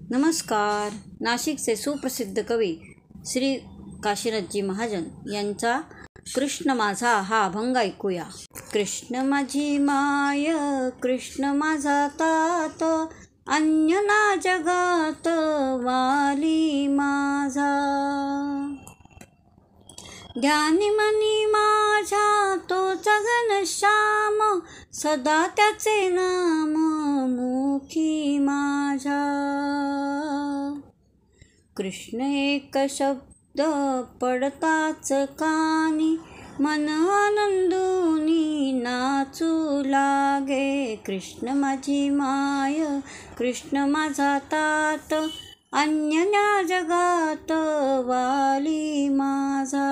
नमस्कार. नाशिकचे सुप्रसिद्ध कवी श्री काशीनाथजी महाजन यांचा कृष्ण माझा हा अभंग ऐकूया. कृष्ण माझी माय, कृष्ण माझा तात, अन्य ना जगात वाली माझा. ध्यानी मनी माझ्या तोच घनश्याम, सदा त्याचे नाम मुखी माझ्या. कृष्ण एक शब्द पडताच कानी, मन आनंदुनी नाचू लागे. कृष्ण माझी माय, कृष्ण माझा तात, अन्य ना जगात वाली माझा.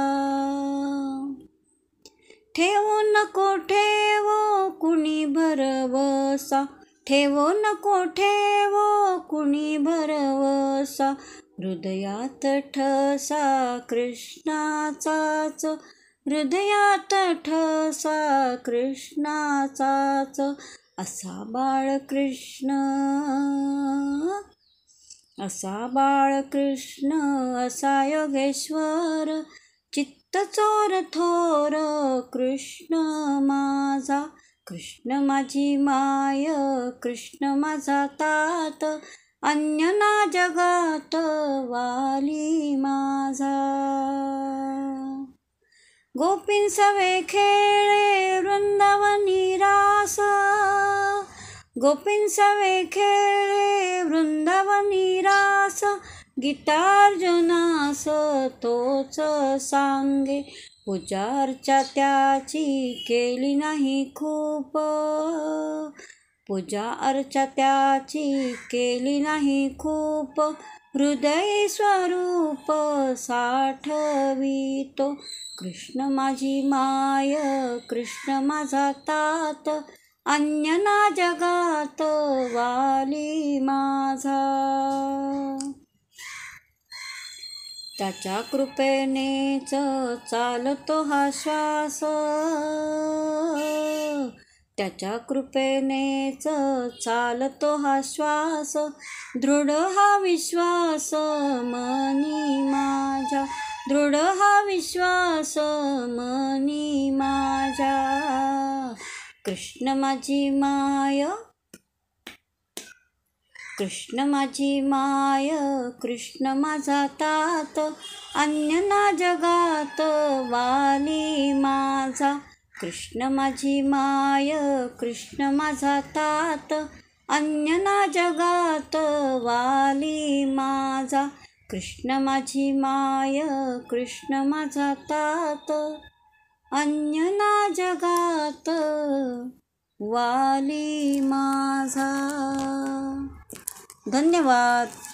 ठेवू नको ठेवो कुणी भरवसा, ठेवू नको ठेवो कुणी भरवसा. हृदयात ठसा कृष्णाचाच, हृदयात ठसा कृष्णाचाच. असा बाळकृष्ण, असा बाळकृष्ण, असा योगेश्वर, चित्त चोर थोर कृष्ण माझा. कृष्ण माझी माय, कृष्ण माझा तात, अन्य ना जगात वाली माझा. गोपीं सवे खेळे वृंदावनी रास, गोपीं सवे खेळे वृंदावनी रास. गीतार्जुनास तोच सांगे, पूजा अर्चा त्याची केली नाही खूप, पूजा अर्चा त्याची केली नाही खूप. हृदय स्वरूप साठवितो. कृष्ण माझी माय, कृष्ण माझा तात, अन्य ना जगात वाली माझा. त्याच्या कृपेनेच चालतो हा श्वास, त्याच्या कृपेनेच चालतो हा श्वास. दृढ हा विश्वास मनी माझ्या, दृढ हा विश्वास मनी माझ्या. कृष्ण माझी माय, कृष्ण माझी माय, कृष्ण माझा तात, अन्य ना जगात वाली माझा. कृष्ण माझी माय, कृष्ण माझा तात, अन्य ना जगात वाली माझा. कृष्ण माझी माय, कृष्ण माझा तात, अन्य ना जगात वाली माझा. धन्यवाद.